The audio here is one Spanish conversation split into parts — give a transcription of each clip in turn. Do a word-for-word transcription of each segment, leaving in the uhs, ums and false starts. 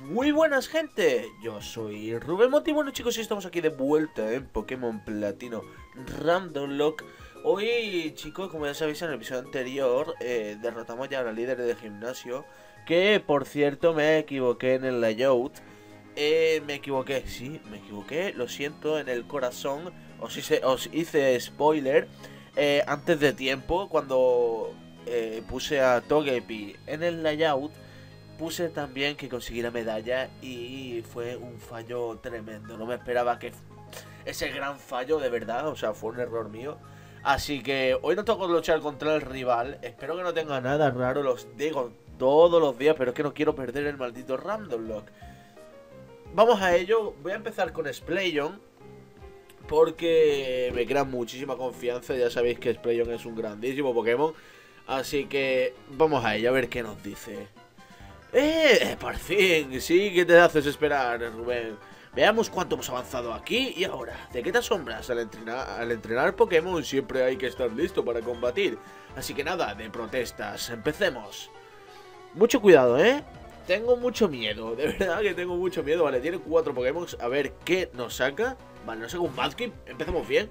Muy buenas, gente, yo soy Rubén Monti. Bueno, chicos, y estamos aquí de vuelta en Pokémon Platino Random Lock. Hoy, chicos, como ya sabéis, en el episodio anterior eh, derrotamos ya a la líder de gimnasio. Que, por cierto, me equivoqué en el layout. eh, Me equivoqué, sí, me equivoqué, lo siento, en el corazón. Os hice, os hice spoiler eh, antes de tiempo, cuando eh, puse a Togepi en el layout. Puse también que conseguí la medalla y fue un fallo tremendo. No me esperaba que ese gran fallo, de verdad, o sea, fue un error mío. Así que hoy nos toca luchar contra el rival. Espero que no tenga nada raro, los digo todos los días, pero es que no quiero perder el maldito Random Lock. Vamos a ello. Voy a empezar con Splayon, porque me crea muchísima confianza. Ya sabéis que Splayon es un grandísimo Pokémon. Así que vamos a ello, a ver qué nos dice. ¡Eh! ¡Por fin! Sí, ¿qué te haces esperar, Rubén? Veamos cuánto hemos avanzado aquí y ahora. ¿De qué te asombras? Al entrenar, al entrenar Pokémon siempre hay que estar listo para combatir. Así que nada, de protestas. Empecemos. Mucho cuidado, ¿eh? Tengo mucho miedo, de verdad que tengo mucho miedo. Vale, tiene cuatro Pokémon. A ver qué nos saca. Vale, nos saca un Mudkip. Empezamos bien.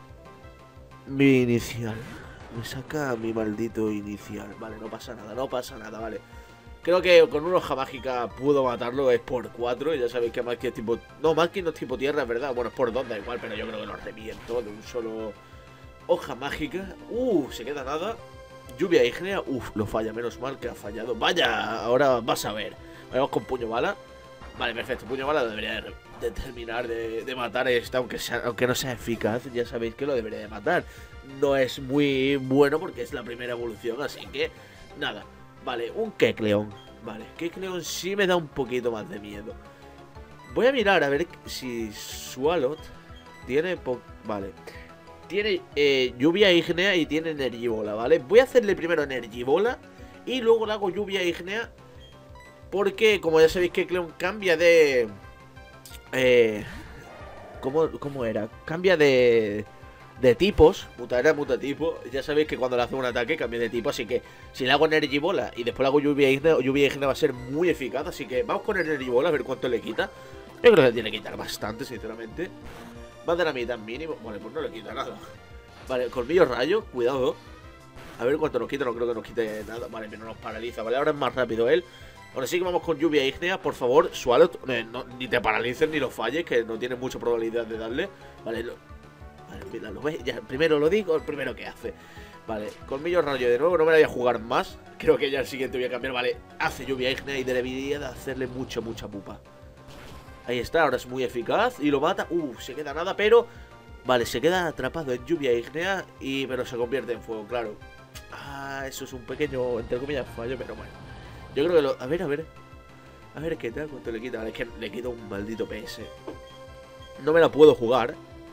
Mi inicial. Me saca mi maldito inicial. Vale, no pasa nada, no pasa nada, vale. Creo que con una hoja mágica pudo matarlo, es por cuatro. Y ya sabéis que Mudkip es tipo... No, Mudkip no es tipo tierra, es verdad. Bueno, es por dos, da igual, pero yo creo que lo reviento de un solo... Hoja mágica. Uh, se queda nada. Lluvia ígnea. Uf, lo falla, menos mal que ha fallado. Vaya, ahora vas a ver. Vamos con puño bala. Vale, perfecto, puño bala debería de, de terminar de, de matar esta, aunque, sea, aunque no sea eficaz. Ya sabéis que lo debería de matar. No es muy bueno porque es la primera evolución, así que... Nada. Vale, un Kecleon. Vale, Kecleon sí me da un poquito más de miedo. Voy a mirar a ver si Swalot tiene... Vale. Tiene eh, lluvia ígnea y tiene energibola, ¿vale? Voy a hacerle primero energibola y luego le hago lluvia ígnea, porque como ya sabéis que Kecleon cambia de... Eh, ¿cómo, ¿Cómo era? Cambia de... De tipos, mutará mutatipo. Ya sabéis que cuando le hace un ataque cambia de tipo. Así que si le hago Energibola y después le hago lluvia ígnea, lluvia ígnea va a ser muy eficaz. Así que vamos con Energibola a ver cuánto le quita. Yo creo que tiene que quitar bastante, sinceramente. Más de la mitad mínimo. Vale, pues no le quita nada. Vale, colmillo rayo, cuidado. A ver cuánto nos quita, no creo que nos quite nada. Vale, pero nos paraliza. Vale, ahora es más rápido él. Ahora sí que vamos con lluvia ígnea. Por favor, Swalot, eh, no, ni te paralices ni lo falles, que no tiene mucha probabilidad de darle. Vale, lo... Vale, mira, lo ves, ya, primero lo digo, el primero que hace. Vale, colmillo rayo de nuevo, no me la voy a jugar más. Creo que ya el siguiente voy a cambiar. Vale, hace lluvia ígnea y debería de hacerle mucha, mucha pupa. Ahí está, ahora es muy eficaz y lo mata. Uh, se queda nada, pero... Vale, se queda atrapado en lluvia ígnea y... Pero se convierte en fuego, claro. Ah, eso es un pequeño, entre comillas, fallo, pero bueno. Yo creo que lo... A ver, a ver. A ver qué tal, cuánto le quita. Vale, es que le quita un maldito P S. No me la puedo jugar.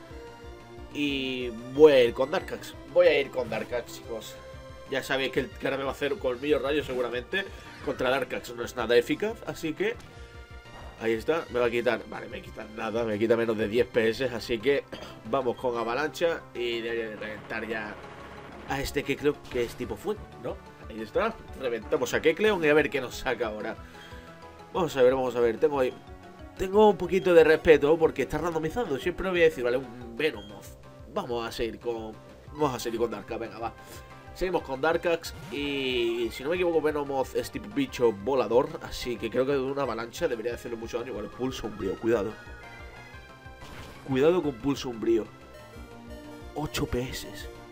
Y voy a ir con Darkax. Voy a ir con Darkax, chicos. Ya sabéis que, el, que ahora me va a hacer un colmillo rayo seguramente. Contra Darkax no es nada eficaz, así que... Ahí está, me va a quitar... Vale, me quita nada, me quita menos de diez P S. Así que vamos con avalancha y de reventar ya a este Kecleon, que es tipo fuego, ¿no? Ahí está, reventamos a Kecleon y a ver qué nos saca ahora. Vamos a ver, vamos a ver, tengo ahí... Tengo un poquito de respeto porque está randomizando. Siempre lo voy a decir, vale, un Venomoth. Vamos a seguir con... Vamos a seguir con Darkax, venga, va. Seguimos con Darkax y... Si no me equivoco, Venomoth es tipo bicho volador. Así que creo que de una avalancha debería hacerle mucho daño. Vale, pulso umbrío, cuidado. Cuidado con pulso umbrío. ocho P S.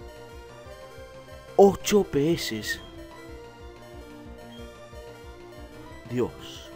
ocho P S. Dios.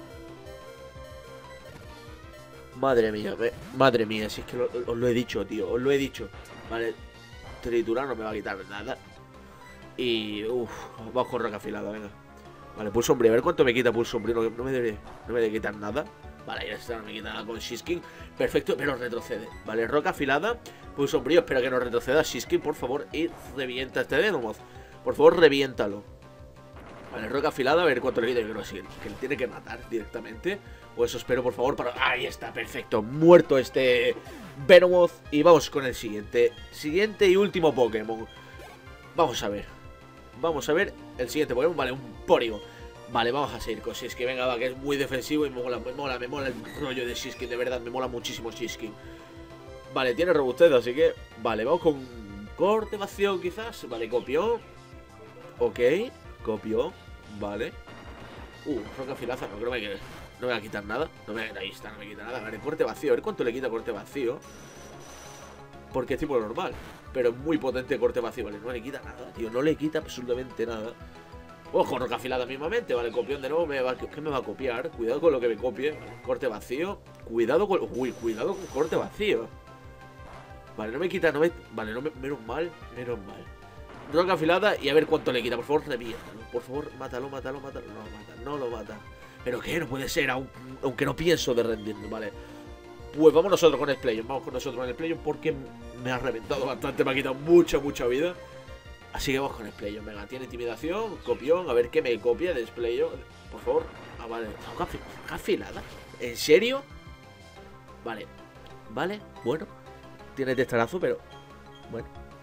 Madre mía, me... madre mía, si es que lo, os lo he dicho, tío, os lo he dicho. Vale, triturar no me va a quitar nada. Y, uff, vamos con roca afilada, venga. Vale, pulso umbrío, a ver cuánto me quita pulso umbrío. No, no me debe, no me debe quitar nada. Vale, ya está, no me quita nada con Shiskin. Perfecto, pero retrocede. Vale, roca afilada, pulso umbrío, espera que no retroceda Shiskin, por favor. Y revienta este Venomoth. Por favor, reviéntalo. Vale, roca afilada, a ver cuánto le quita. Yo creo que, que le tiene que matar directamente. O eso espero, por favor, para... Ahí está, perfecto. Muerto este Venomoth. Y vamos con el siguiente. Siguiente y último Pokémon. Vamos a ver. Vamos a ver el siguiente Pokémon. Vale, un Porygon. Vale, vamos a seguir con Shiskin. Venga, va, que es muy defensivo y me mola, me mola, me mola el rollo de Shiskin. De verdad, me mola muchísimo Shiskin. Vale, tiene robustez, así que... Vale, vamos con corte vacío quizás. Vale, copió. Ok, copió. Vale. Uh, roca filaza, no creo que... No me va a quitar nada. No me... Ahí está, no me quita nada. Vale, corte vacío. A ver cuánto le quita corte vacío. Porque es tipo normal. Pero es muy potente corte vacío. Vale, no le quita nada, tío. No le quita absolutamente nada. Ojo, roca afilada mismamente, vale, copión de nuevo, me va, ¿qué me va a copiar? Cuidado con lo que me copie, vale, corte vacío, cuidado con, uy, cuidado con corte vacío. Vale, no me quita, no me, vale, no me, menos mal, menos mal. Roca afilada y a ver cuánto le quita, por favor, reviéntalo, por favor, mátalo, mátalo, mátalo, no lo mata, no lo mata. Pero qué, no puede ser, aun, aunque no pienso de rendirme, vale. Pues vamos nosotros con el Splayon, vamos con nosotros con el Splayon porque me ha reventado bastante, me ha quitado mucha, mucha vida. Así que vamos con el Splayon, venga, tiene intimidación, copión, a ver qué me copia de Splayon, por favor. Ah, vale, roca afilada, ¿en serio? Vale, vale, bueno, tiene testarazo, pero bueno.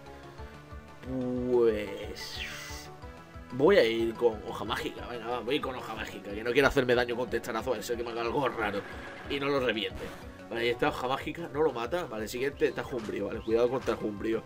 Pues... Voy a ir con hoja mágica, venga, va, voy a ir con hoja mágica, que no quiero hacerme daño con testarazo, a ser que me haga algo raro y no lo reviente. Vale, ahí está hoja mágica, no lo mata, vale, siguiente está Jumbrio, vale, cuidado contra Jumbrio.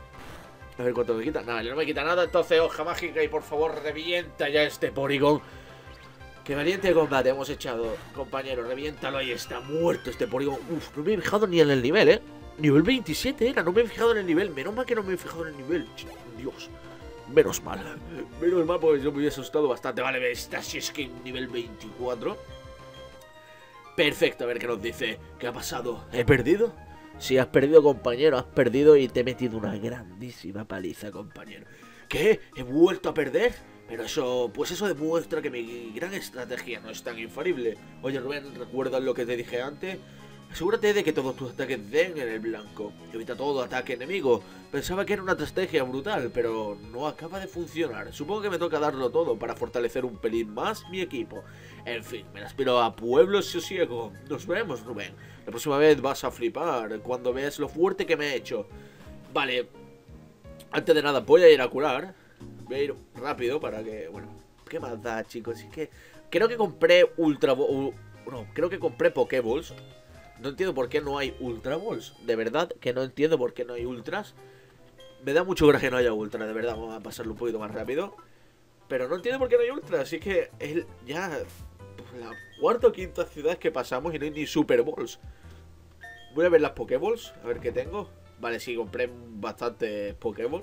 A ver cuánto me quita. Nada, no me quita nada. Entonces, hoja mágica y por favor, revienta ya este Porygon. Qué valiente de combate hemos echado, compañero. Reviéntalo, ahí está muerto este Porygon. Uf, no me he fijado ni en el nivel, ¿eh? Nivel veintisiete era, no me he fijado en el nivel. Menos mal que no me he fijado en el nivel. Dios. Menos mal. Menos mal porque yo me hubiera asustado bastante. Vale, está Shiskin nivel veinticuatro. Perfecto, a ver qué nos dice. ¿Qué ha pasado? ¿He perdido? Si has perdido, compañero, has perdido y te he metido una grandísima paliza, compañero. ¿Qué? ¿He vuelto a perder? Pero eso, pues eso demuestra que mi gran estrategia no es tan infalible. Oye, Rubén, ¿recuerdas lo que te dije antes? Asegúrate de que todos tus ataques den en el blanco. Evita todo ataque enemigo. Pensaba que era una estrategia brutal, pero no acaba de funcionar. Supongo que me toca darlo todo para fortalecer un pelín más mi equipo. En fin, me aspiro a pueblo sosiego. Nos vemos, Rubén. La próxima vez vas a flipar cuando veas lo fuerte que me he hecho. Vale. Antes de nada, voy a ir a curar. Voy a ir rápido para que... Bueno, ¿qué más da, chicos? Es que... Creo que compré Ultra... Uh, no, creo que compré Pokéballs. No entiendo por qué no hay Ultra Balls. De verdad que no entiendo por qué no hay Ultras. Me da mucho coraje que no haya Ultra, de verdad. Vamos a pasarlo un poquito más rápido. Pero no entiendo por qué no hay Ultra. Así que es ya la cuarta o quinta ciudad que pasamos y no hay ni Super Balls. Voy a ver las Pokéballs, a ver qué tengo. Vale, sí, compré bastantes Pokéballs.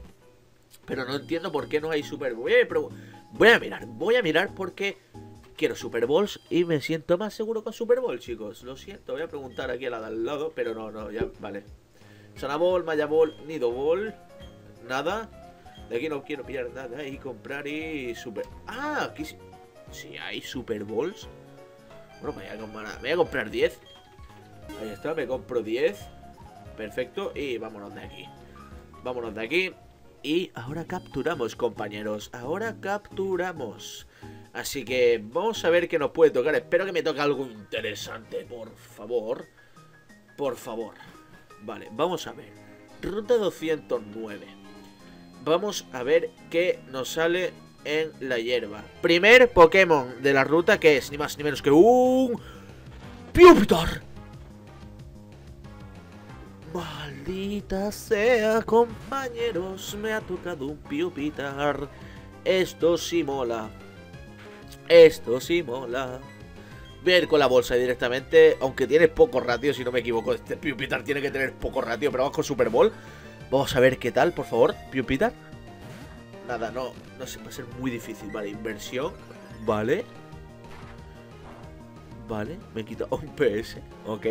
Pero no entiendo por qué no hay Super Balls. Voy a, voy a mirar, voy a mirar porque... Quiero Super Balls y me siento más seguro con Super Ball, chicos. Lo siento, voy a preguntar aquí a la de al lado, pero no, no, ya, vale. Sona Ball, Maya Ball, Nido Ball, nada. De aquí no quiero pillar nada y comprar y Super... Ah, aquí sí, sí hay Super Balls. Bueno, me voy a comprar, me voy a comprar diez. Ahí está, me compro diez. Perfecto, y vámonos de aquí. Vámonos de aquí. Y ahora capturamos, compañeros. Ahora capturamos. Así que vamos a ver qué nos puede tocar. Espero que me toque algo interesante, por favor. Por favor. Vale, vamos a ver. Ruta doscientos nueve. Vamos a ver qué nos sale en la hierba. Primer Pokémon de la ruta, que es ni más ni menos que un... ¡Pupitar! Maldita sea, compañeros, me ha tocado un Pupitar. Esto sí mola. Esto sí mola. Voy a ir con la bolsa directamente. Aunque tiene poco ratio, si no me equivoco. Este Pupitar tiene que tener poco ratio. Pero vamos con Super Ball. Vamos a ver qué tal, por favor. Pupitar. Nada, no, no sé, va a ser muy difícil. Vale, inversión. Vale. Vale, me quito un P S. Ok.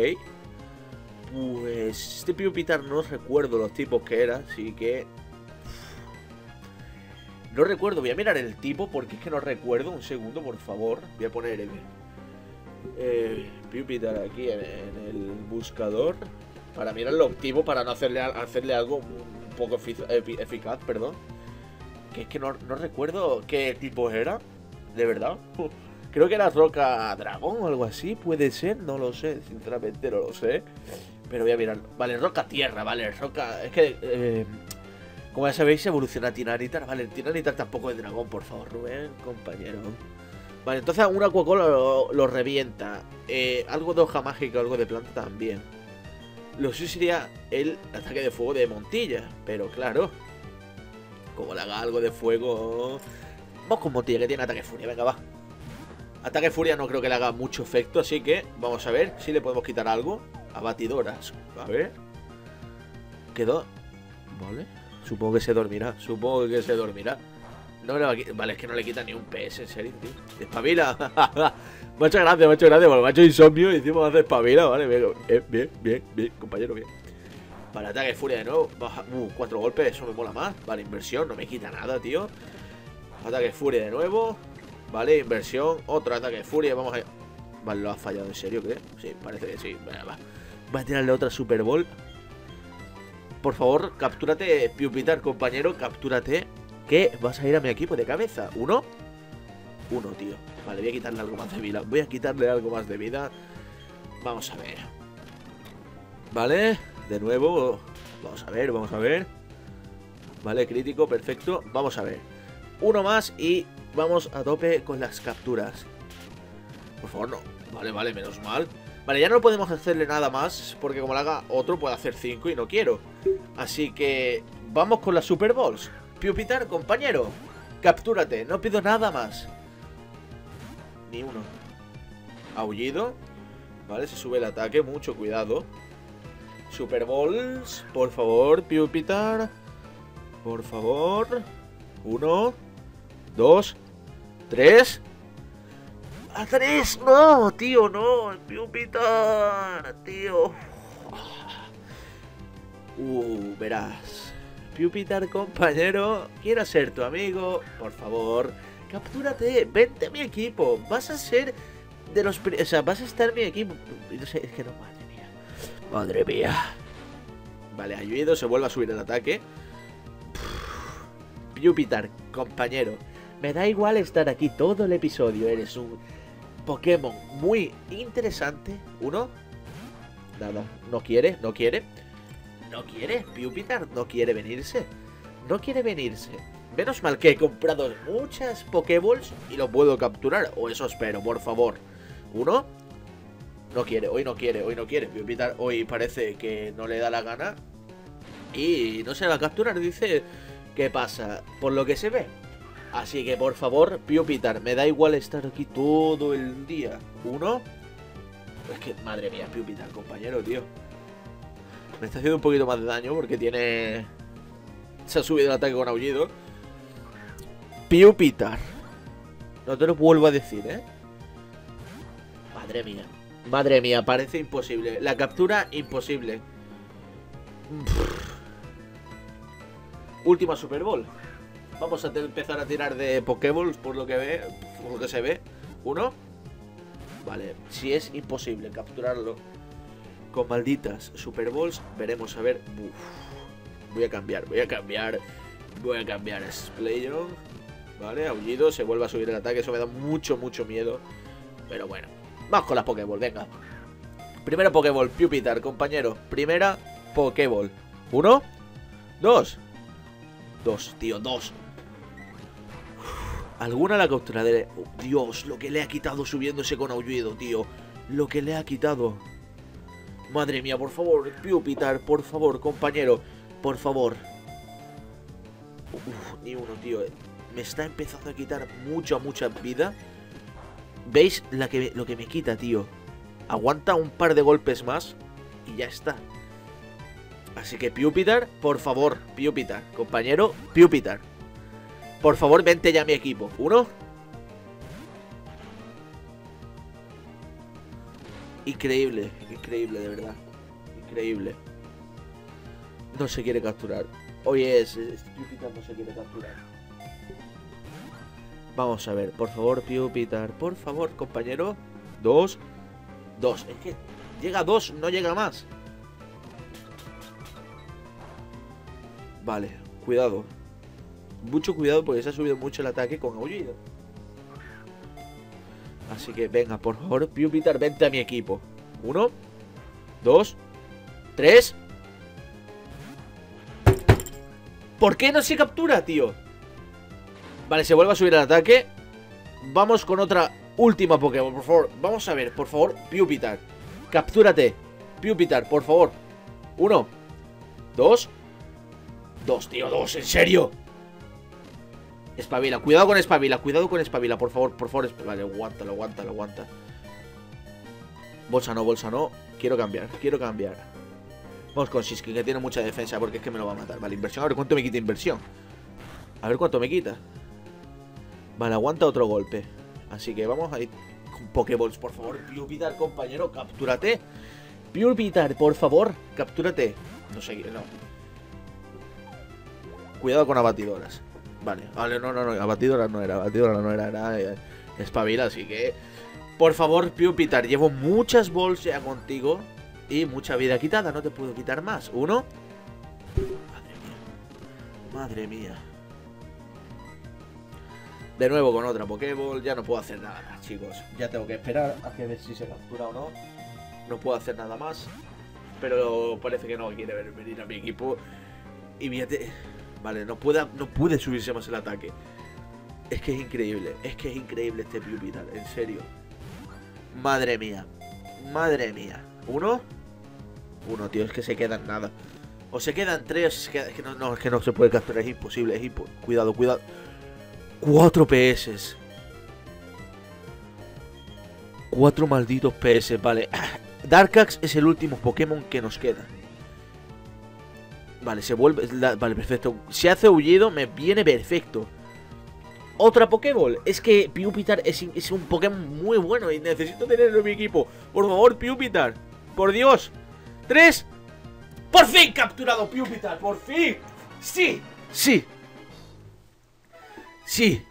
Pues este Pupitar no recuerdo los tipos que era. Así que... No recuerdo, voy a mirar el tipo porque es que no recuerdo. Un segundo, por favor. Voy a poner el eh, Pupitar aquí en, en el buscador para mirar los tipos, para no hacerle, hacerle algo un poco eficaz, perdón. Que es que no, no recuerdo qué tipo era, de verdad. Creo que era Roca Dragón o algo así, puede ser, no lo sé, sinceramente no lo sé. Pero voy a mirar. Vale, Roca Tierra, vale, Roca... Es que... Eh, como ya sabéis, evoluciona Tiranitar. Vale, el Tiranitar tampoco es dragón, por favor, Rubén, compañero. Vale, entonces un Aquacola lo, lo revienta. Eh, algo de hoja mágica, algo de planta también. Lo suyo sería el ataque de fuego de Montilla. Pero claro, como le haga algo de fuego... Vamos con Montilla, que tiene ataque furia. Venga, va. Ataque furia no creo que le haga mucho efecto, así que vamos a ver si le podemos quitar algo. Abatidoras. A ver. Quedó. Vale. Supongo que se dormirá. Supongo que se dormirá. No le va a quitar. Vale, es que no le quita ni un P S, en serio, tío. Despabila. Muchas gracias, muchas gracias. Bueno, macho insomnio y encima hace espabila, vale. Bien, bien, bien, bien, compañero, bien. Vale, ataque furia de nuevo. Baja. Uh, cuatro golpes, eso me mola más. Vale, inversión, no me quita nada, tío. Ataque furia de nuevo. Vale, inversión. Otro ataque de furia. Vamos a... Vale, lo ha fallado, ¿en serio, creo? Sí, parece que sí. Vale, va. Va a tirarle otra Super Bowl. Por favor, captúrate, Piupitar, compañero. Captúrate. Que vas a ir a mi equipo de cabeza. ¿Uno? Uno, tío. Vale, voy a quitarle algo más de vida. Voy a quitarle algo más de vida. Vamos a ver. Vale, de nuevo. Vamos a ver, vamos a ver. Vale, crítico, perfecto. Vamos a ver. Uno más y vamos a tope con las capturas. Por favor, no. Vale, vale, menos mal. Vale, ya no podemos hacerle nada más, porque como le haga otro puede hacer cinco y no quiero. Así que vamos con las Super Balls. Piupitar, compañero, captúrate, no pido nada más. Ni uno. Aullido. Vale, se sube el ataque, mucho cuidado. Super Balls, por favor, Piupitar. Por favor. Uno, dos, tres. ¡A tres! ¡No, tío, no! ¡Piupitar, tío! Uh, verás. Piupitar, compañero, quiero ser tu amigo. Por favor, captúrate, vente a mi equipo. Vas a ser de los... O sea, vas a estar en mi equipo. No sé, es que no, madre mía. Madre mía. Vale, ayudo, se vuelve a subir el ataque. Piupitar, compañero, me da igual estar aquí todo el episodio. Eres un Pokémon muy interesante. Uno. Nada, no quiere, no quiere. No quiere, Piupitar no quiere venirse. No quiere venirse. Menos mal que he comprado muchas Pokéballs y lo puedo capturar. O eso espero, por favor. Uno. No quiere, hoy no quiere, hoy no quiere. Piupitar hoy parece que no le da la gana. Y no se va a capturar, dice. ¿Qué pasa? Por lo que se ve. Así que por favor, Piupitar, me da igual estar aquí todo el día. Uno. Es que, madre mía, Piupitar, compañero, tío. Me está haciendo un poquito más de daño porque tiene... Se ha subido el ataque con aullido. Piupitar. No te lo vuelvo a decir, ¿eh? Madre mía. Madre mía, parece imposible. La captura, imposible. Última Super Bowl. Vamos a empezar a tirar de Pokéballs por lo que ve, por lo que se ve. Uno. Vale, si es imposible capturarlo con malditas Super Balls, veremos a ver. Uf. Voy a cambiar, voy a cambiar. Voy a cambiar a Splayon. Vale, aullido, se vuelve a subir el ataque. Eso me da mucho, mucho miedo. Pero bueno, vamos con las Pokéball, venga. Primera Pokéball, Piupitar, compañero. Primera Pokéball. Uno. Dos. Dos, tío, dos. Alguna la capturaré. Oh, Dios, lo que le ha quitado subiéndose con aullido, tío. Lo que le ha quitado. Madre mía, por favor, Piupitar, por favor, compañero. Por favor. Uf, ni uno, tío. Me está empezando a quitar mucha, mucha vida. ¿Veis la que, lo que me quita, tío? Aguanta un par de golpes más y ya está. Así que Piupitar, por favor, Piupitar, compañero, Piupitar. Por favor, vente ya a mi equipo. Uno. Increíble, increíble, de verdad. Increíble. No se quiere capturar. Hoy es... Piupitar no se quiere capturar. Vamos a ver, por favor, Piupitar. Por favor, compañero. Dos. Dos. Es que llega a dos, no llega más. Vale, cuidado. Mucho cuidado porque se ha subido mucho el ataque con aullido. Así que venga, por favor, Piupitar, vente a mi equipo. Uno. Dos. Tres. ¿Por qué no se captura, tío? Vale, se vuelve a subir el ataque. Vamos con otra última Pokémon, por favor. Vamos a ver, por favor, Pupitar. Captúrate. Pupitar, por favor. Uno. Dos. Dos, tío, dos, en serio. Espabila, cuidado con espabila, cuidado con espabila, por favor, por favor. Vale, aguántalo, aguántalo, aguanta. Bolsa no, bolsa no. Quiero cambiar, quiero cambiar. Vamos con Shiskin, que tiene mucha defensa, porque es que me lo va a matar. Vale, inversión, a ver cuánto me quita inversión. A ver cuánto me quita. Vale, aguanta otro golpe. Así que vamos a ir con Pokéballs, por favor. Pupitar, compañero, captúrate. Pupitar, por favor, captúrate. No sé, no. Cuidado con abatidoras. Vale, vale, no, no, no, abatidoras no era, abatidoras no era, era eh, espabila, así que... Por favor, Pupitar, llevo muchas balls ya contigo y mucha vida quitada, no te puedo quitar más. Uno. Madre mía. Madre mía. De nuevo con otra Pokéball, ya no puedo hacer nada más, chicos. Ya tengo que esperar a que ver si se captura o no. No puedo hacer nada más. Pero parece que no quiere venir a mi equipo. Y fíjate... Vale, no puede, no puede subirse más el ataque. Es que es increíble, es que es increíble este Pupitar, en serio. Madre mía, madre mía. ¿Uno? Uno, tío, es que se quedan nada. O se quedan tres, es que no, no, es que no se puede capturar, es imposible, es imposible. Cuidado, cuidado. Cuatro P S. Cuatro malditos P S, vale. Darkax es el último Pokémon que nos queda. Vale, se vuelve... La, vale, perfecto. Se hace aullido, me viene perfecto. Otra Pokéball. Es que Pupitar es, es un Pokémon muy bueno y necesito tenerlo en mi equipo. Por favor, Pupitar. Por Dios. Tres. ¡Por fin capturado Pupitar! ¡Por fin! ¡Sí! ¡Sí! ¡Sí!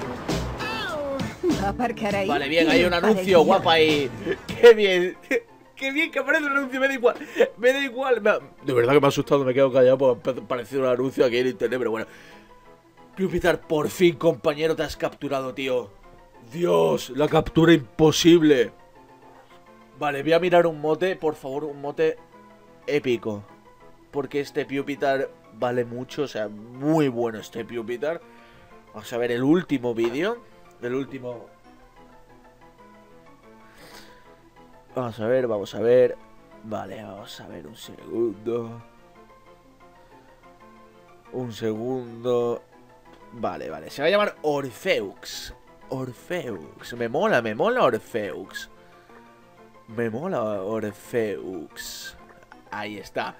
Vale, bien, hay un anuncio, guapa, y... ¡Qué bien! ¡Qué bien que aparece el anuncio! Me da igual, me da igual. Me ha... De verdad que me ha asustado, me he quedado callado porque ha parecido un anuncio aquí en internet, pero bueno. Pupitar, por fin, compañero, te has capturado, tío. Dios, la captura imposible. Vale, voy a mirar un mote, por favor, un mote épico. Porque este Pupitar vale mucho, o sea, muy bueno este Pupitar. Vamos a ver el último vídeo. El último... Vamos a ver, vamos a ver. Vale, vamos a ver un segundo. Un segundo. Vale, vale. Se va a llamar Orpheus. Orpheus. Me mola, me mola Orpheus. Me mola Orpheus. Ahí está.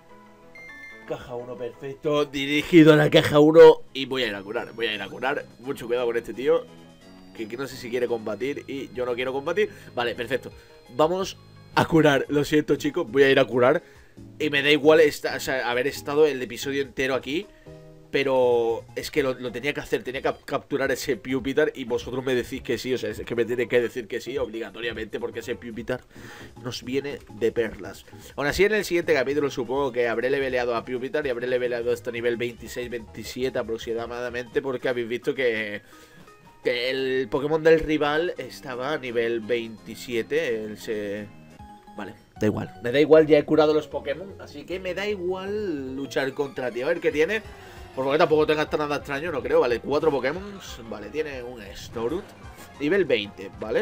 Caja uno, perfecto. Dirigido a la caja uno. Y voy a ir a curar. Voy a ir a curar. Mucho cuidado con este tío. Que, que no sé si quiere combatir. Y yo no quiero combatir. Vale, perfecto. Vamos a curar. Lo siento, chicos. Voy a ir a curar. Y me da igual esta, o sea, haber estado el episodio entero aquí. Pero es que lo, lo tenía que hacer. Tenía que capturar ese Pupitar. Y vosotros me decís que sí. O sea, es que me tiene que decir que sí obligatoriamente. Porque ese Pupitar nos viene de perlas. Aún así, en el siguiente capítulo supongo que habré leveleado a Pupitar. Y habré leveleado hasta nivel veintiséis, veintisiete aproximadamente. Porque habéis visto que... Que el Pokémon del rival estaba a nivel veintisiete. Él se... Vale, da igual. Me da igual, ya he curado los Pokémon. Así que me da igual luchar contra ti. A ver qué tiene. Por lo que tampoco tenga hasta nada extraño, no creo. Vale, cuatro Pokémon. Vale, tiene un Snorunt. Nivel veinte, ¿vale?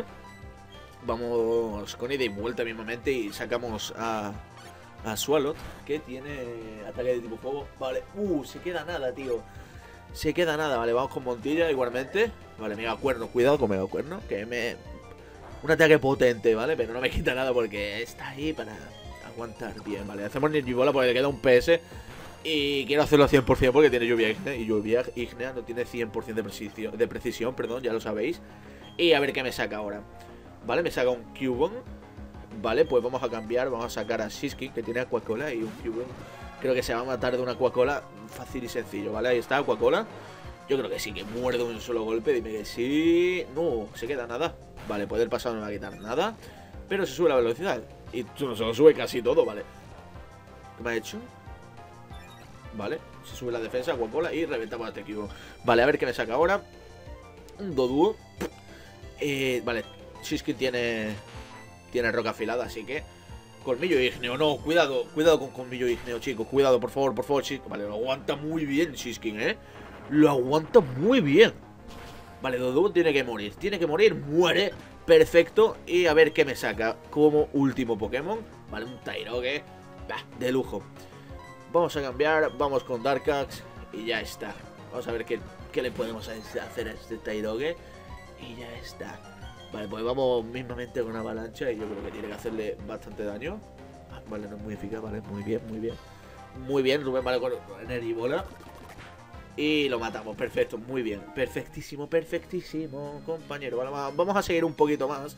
Vamos con ida y vuelta mismamente. Y sacamos a... A Swalot, que tiene ataque de tipo fuego. Vale, uh, se queda nada, tío. Se queda nada, vale, vamos con Montilla igualmente. Vale, Mega Cuerno, cuidado con Mega Cuerno. Que me... Un ataque potente, ¿vale? Pero no me quita nada porque está ahí para aguantar bien, ¿vale? Hacemos Nijibola porque le queda un P S. Y quiero hacerlo al cien por cien porque tiene lluvia ígnea. Y lluvia ígnea no tiene cien por cien de precisión, de precisión, perdón, ya lo sabéis. Y a ver qué me saca ahora. Vale, me saca un Cubone. Vale, pues vamos a cambiar. Vamos a sacar a Shiskin, que tiene Aquacola y un Cubone. Creo que se va a matar de una Aquacola fácil y sencillo, ¿vale? Ahí está, Aquacola. Yo creo que sí, que muerde un solo golpe. Dime que sí. No, se queda nada. Vale, poder pasar no me va a quitar nada. Pero se sube la velocidad. Y se lo sube casi todo, ¿vale? ¿Qué me ha hecho? Vale, se sube la defensa, Aquacola y reventamos a este Cubone. Vale, a ver qué me saca ahora. Un Doduo. Eh, vale, Shiskin tiene... Tiene roca afilada, así que... Colmillo ígneo, no, cuidado, cuidado con colmillo ígneo, chicos, cuidado, por favor, por favor, Shiskin. Vale, lo aguanta muy bien Shiskin, ¿eh? Lo aguanta muy bien. Vale, Doduo tiene que morir. Tiene que morir, muere. Perfecto. Y a ver qué me saca como último Pokémon. Vale, un Tyrogue. Bah, de lujo. Vamos a cambiar. Vamos con Darkax. Y ya está. Vamos a ver qué, qué le podemos hacer a este Tyrogue. Y ya está. Vale, pues vamos mismamente con Avalancha. Y yo creo que tiene que hacerle bastante daño. Ah, vale, no es muy eficaz. Vale, muy bien, muy bien. Muy bien, Rubén, vale, con Energibola. Y lo matamos, perfecto, muy bien. Perfectísimo, perfectísimo, compañero. Vale, vamos a seguir un poquito más.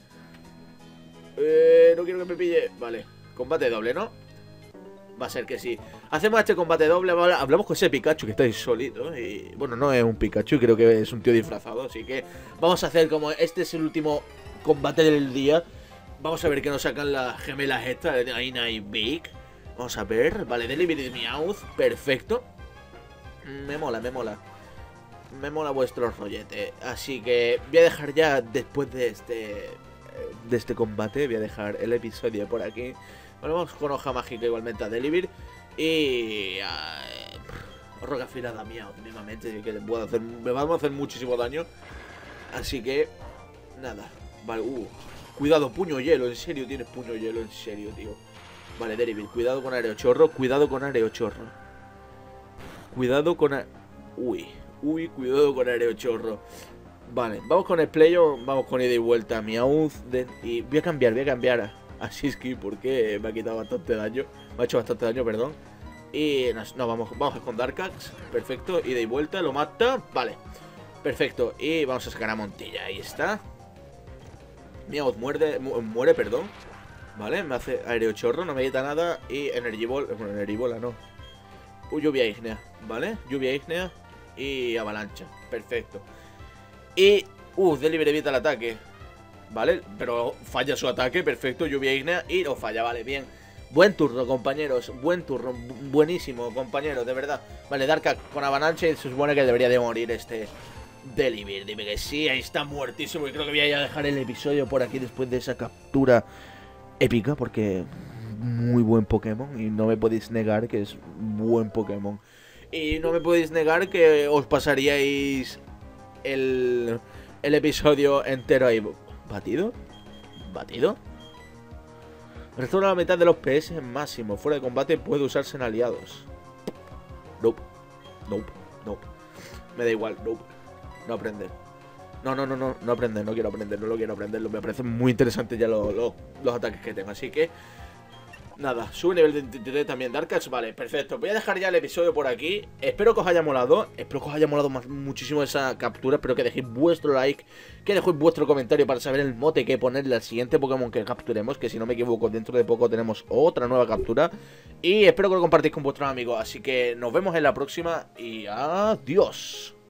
Eh, no quiero que me pille. Vale, combate doble, ¿no? Va a ser que sí. Hacemos este combate doble, ¿vale? Hablamos con ese Pikachu que está ahí solito. Y bueno, no es un Pikachu, creo que es un tío disfrazado. Así que vamos a hacer como este es el último combate del día. Vamos a ver que nos sacan las gemelas estas de Aina y Big. Vamos a ver, vale, Delivery de Meowth, perfecto. Me mola, me mola. Me mola vuestro rollete. Así que voy a dejar ya, después de este de este combate, voy a dejar el episodio por aquí. Bueno, vamos con hoja mágica igualmente a Delivery. Y... Uh, roca afilada Meowth, mismamente, que puedo hacer, me va a hacer muchísimo daño. Así que... Nada, vale, uh. Cuidado, puño hielo, en serio, tienes puño hielo, en serio, tío. Vale, Derivil, cuidado con Aerochorro, cuidado con Aerochorro. Cuidado con... A... Uy, uy, cuidado con Aerochorro. Vale, vamos con el playo, vamos con ida y vuelta a Meowth. De... Y voy a cambiar, voy a cambiar a, a Siski porque me ha quitado bastante daño. Me ha hecho bastante daño, perdón. Y no, no vamos, vamos con Darkax, perfecto, ida y vuelta, lo mata, vale. Perfecto, y vamos a sacar a Montilla, ahí está. Meowth muerde, mu muere, perdón. Vale, me hace Aerochorro, no me quita nada. Y Energibola, bueno, Energibola no. Uh, lluvia ígnea, ¿vale? Lluvia ígnea y avalancha, perfecto. Y, uh, Delivery evita el ataque. Vale, pero falla su ataque, perfecto, lluvia ígnea y lo falla, vale, bien. Buen turno, compañeros, buen turno, buenísimo, compañeros, de verdad. Vale, Darkax con avalancha y se supone que debería de morir este Delivery. Dime que sí, ahí está muertísimo. Y creo que voy a ir a dejar el episodio por aquí después de esa captura épica, porque muy buen Pokémon y no me podéis negar que es buen Pokémon. Y no me podéis negar que os pasaríais el, el episodio entero ahí. ¿Batido? ¿Batido? Restaura la mitad de los P S máximo. Fuera de combate puede usarse en aliados. Nope. Nope. Nope. Me da igual. Nope. No aprender. No, no, no, no, no aprender, no quiero aprender, no lo quiero aprender. Me parece muy interesante ya lo, lo, los ataques que tengo, así que... Nada, sube nivel de veintitrés también Darkax, vale, perfecto. Voy a dejar ya el episodio por aquí. Espero que os haya molado, espero que os haya molado más, muchísimo esa captura. Espero que dejéis vuestro like, que dejéis vuestro comentario para saber el mote que ponerle al siguiente Pokémon que capturemos. Que si no me equivoco, dentro de poco tenemos otra nueva captura. Y espero que lo compartáis con vuestros amigos, así que nos vemos en la próxima y adiós.